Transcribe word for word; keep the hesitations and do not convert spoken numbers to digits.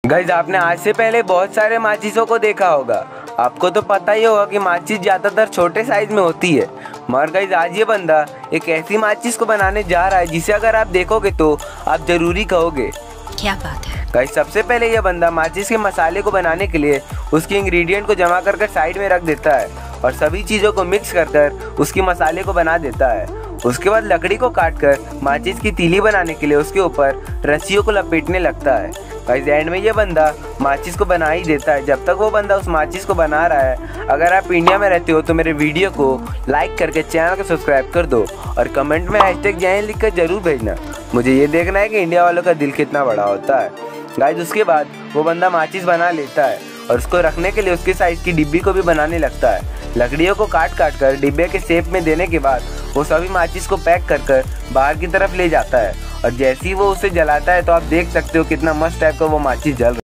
Guys आपने आज से पहले बहुत सारे माचिसों को देखा होगा। आपको तो पता ही होगा कि माचिस ज़्यादातर छोटे साइज में होती है, मगर गाइस आज ये बंदा एक ऐसी माचिस को बनाने जा रहा है जिसे अगर आप देखोगे तो आप जरूरी कहोगे क्या बात है। गाइस सबसे पहले ये बंदा माचिस के मसाले को बनाने के लिए उसके इंग्रेडिएंट को जमा कर कर साइड में रख देता है और सभी चीज़ों को मिक्स कर कर उसकी मसाले को बना देता है। उसके बाद लकड़ी को काट कर माचिस की तीली बनाने के लिए उसके ऊपर रस्सियों को लपेटने लगता है। गाइस एंड में ये बंदा माचिस को बना ही देता है। जब तक वो बंदा उस माचिस को बना रहा है, अगर आप इंडिया में रहते हो तो मेरे वीडियो को लाइक करके चैनल को सब्सक्राइब कर दो और कमेंट में हैशटैग जय हिंद लिख कर जरूर भेजना। मुझे ये देखना है कि इंडिया वालों का दिल कितना बड़ा होता है। गाइस उसके बाद वो बंदा माचिस बना लेता है और उसको रखने के लिए उसके साइज की डिब्बी को भी बनाने लगता है। लकड़ियों को काट काट कर डिब्बे के शेप में देने के बाद वो सभी माचिस को पैक कर कर बाहर की तरफ ले जाता है और जैसे ही वो उसे जलाता है तो आप देख सकते हो कितना मस्त टाइप का वो माचिस जल